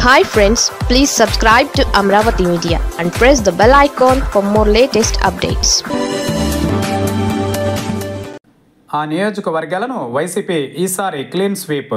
Hi friends, please subscribe to Amravati Media and press the bell icon for more latest updates. ఆ నియోజకవర్గాలను YCP ఈసారి clean sweep.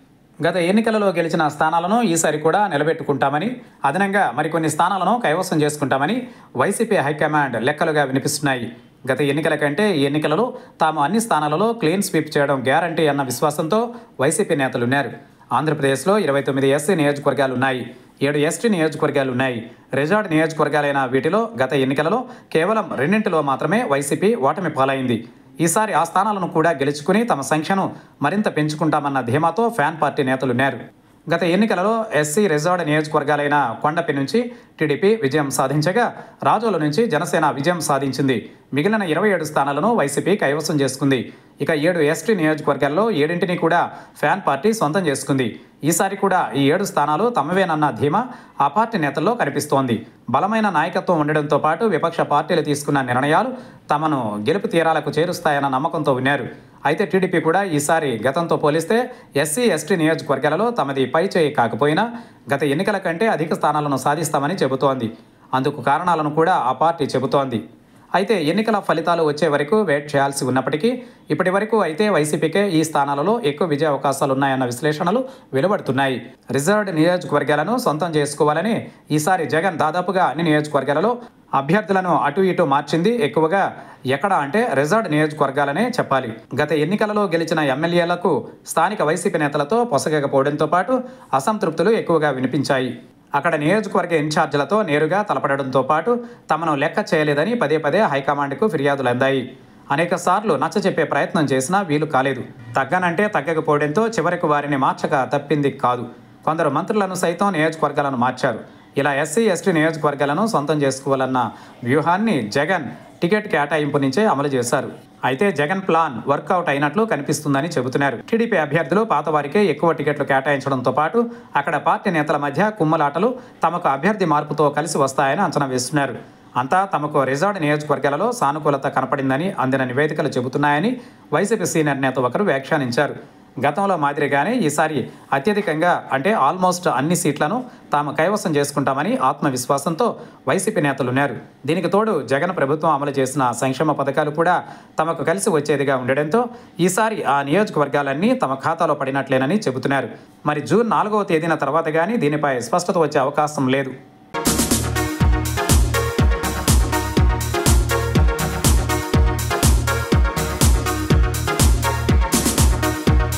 గత ఎన్నికలలో గెలిచిన స్థానాలను ఈసారి కూడా నిలబెట్టుకుంటామని, అదనంగా మరికొన్ని స్థానాలను కైవసం చేసుకుంటామని వైసీపీ హైకమాండ్ లెక్కలుగా వినిపిస్తున్నాయి. గత ఎన్నికల కంటే ఈ ఎన్నికలలో తాము అన్ని స్థానాలలో క్లీన్ స్వీప్ చేయడం గ్యారంటీ అన్న విశ్వాసంతో వైసీపీ నేతలున్నారు. ఆంధ్రప్రదేశ్లో 29 ఎస్సీ నియోజకవర్గాలున్నాయి, 7 ఎస్టీ నియోజకవర్గాలున్నాయి. రిజార్ట్ నియోజకవర్గాలైన వీటిలో గత ఎన్నికలలో కేవలం 2 మాత్రమే వైసీపీ ఓటమి పాలైంది. ఈసారి ఆ స్థానాలను కూడా గెలుచుకుని తమ సంఖ్యను మరింత పెంచుకుంటామన్న ధీమాతో ఫ్యాన్ పార్టీ నేతలున్నారు. గత ఎన్నికలలో ఎస్సీ రిజార్ట్ నియోజకవర్గాలైన కొండపి నుంచి టీడీపీ విజయం సాధించగా, రాజోల నుంచి జనసేన విజయం సాధించింది. మిగిలిన 27 స్థానాలను వైసీపీ కైవసం చేసుకుంది. ఇక 7 ఎస్టీ నియోజకవర్గాల్లో 7 కూడా ఫ్యాన్ పార్టీ సొంతం చేసుకుంది. ఈసారి కూడా ఈ 7 స్థానాలు తమవేనన్న ధీమా ఆ పార్టీ నేతల్లో కనిపిస్తోంది. బలమైన నాయకత్వం ఉండడంతో పాటు విపక్ష పార్టీలు తీసుకున్న నిర్ణయాలు తమను గెలుపు తీరాలకు చేరుస్తాయన్న నమ్మకంతో ఉన్నారు. అయితే టీడీపీ కూడా ఈసారి గతంతో పోలిస్తే ఎస్సీ ఎస్టీ నియోజకవర్గాలలో తమది పైచేయి కాకపోయినా గత ఎన్నికల కంటే అధిక స్థానాలను సాధిస్తామని చెబుతోంది. అందుకు కారణాలను కూడా ఆ పార్టీ చెబుతోంది. అయితే ఎన్నికల ఫలితాలు వచ్చే వరకు వెయిట్ చేయాల్సి ఉన్నప్పటికీ ఇప్పటి వరకు అయితే వైసీపీకే ఈ స్థానాలలో ఎక్కువ విజయ అవకాశాలున్నాయన్న విశ్లేషణలు వెలువడుతున్నాయి. రిజర్వ్డ్ నియోజకవర్గాలను సొంతం చేసుకోవాలని ఈసారి జగన్ దాదాపుగా అన్ని నియోజకవర్గాలలో అభ్యర్థులను అటు ఇటు మార్చింది ఎక్కువగా ఎక్కడ అంటే రిజర్వ్డ్ నియోజకవర్గాలనే చెప్పాలి. గత ఎన్నికలలో గెలిచిన ఎమ్మెల్యేలకు స్థానిక వైసీపీ నేతలతో పొసగకపోవడంతో పాటు అసంతృప్తులు ఎక్కువగా వినిపించాయి. అక్కడ నియోజకవర్గ ఇన్ఛార్జీలతో నేరుగా తలపడడంతో పాటు తమను లెక్క చేయలేదని పదే పదే హైకమాండ్కు ఫిర్యాదులు అందాయి. అనేక సార్లు నచ్చచెప్పే ప్రయత్నం చేసినా వీలు కాలేదు. తగ్గనంటే తగ్గకపోవడంతో చివరికి వారిని మార్చక తప్పింది కాదు. కొందరు మంత్రులను సైతం నియోజకవర్గాలను మార్చారు. ఇలా ఎస్సీ ఎస్టీ నియోజకవర్గాలను సొంతం చేసుకోవాలన్న వ్యూహాన్ని జగన్ టికెట్ కేటాయింపు నుంచే అమలు చేశారు. అయితే జగన్ ప్లాన్ వర్కౌట్ అయినట్లు కనిపిస్తుందని చెబుతున్నారు. టీడీపీ అభ్యర్థులు పాత వారికే ఎక్కువ టికెట్లు కేటాయించడంతో పాటు అక్కడ పార్టీ నేతల మధ్య కుమ్మలాటలు తమకు అభ్యర్థి మార్పుతో కలిసి వస్తాయని అంచనా వేస్తున్నారు. అంతా తమకు రిజార్ట్ నియోజకవర్గాలలో సానుకూలత కనపడిందని అందిన నివేదికలు చెబుతున్నాయని వైసీపీ సీనియర్ నేత ఒకరు వ్యాఖ్యానించారు. గతంలో మాదిరిగానే ఈసారి అత్యధికంగా అంటే ఆల్మోస్ట్ అన్ని సీట్లను తాము కైవసం చేసుకుంటామని ఆత్మవిశ్వాసంతో వైసీపీ నేతలున్నారు. దీనికి తోడు జగన్ ప్రభుత్వం అమలు చేసిన సంక్షేమ పథకాలు కూడా తమకు కలిసి వచ్చేదిగా ఉండడంతో ఈసారి ఆ నియోజకవర్గాలన్నీ తమ ఖాతాలో పడినట్లేనని చెబుతున్నారు. మరి జూన్ 4వ తేదీన తర్వాత కానీ దీనిపై స్పష్టత వచ్చే అవకాశం లేదు.